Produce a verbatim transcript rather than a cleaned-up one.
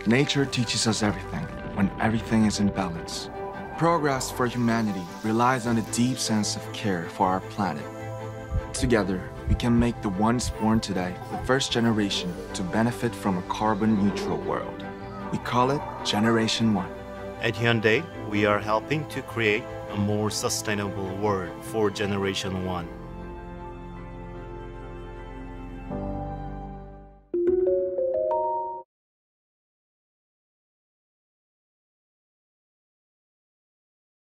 Nature teaches us everything when everything is in balance. Progress for humanity relies on a deep sense of care for our planet. Together, we can make the ones born today the first generation to benefit from a carbon-neutral world. We call it Generation One. At Hyundai, we are helping to create a more sustainable world for Generation One.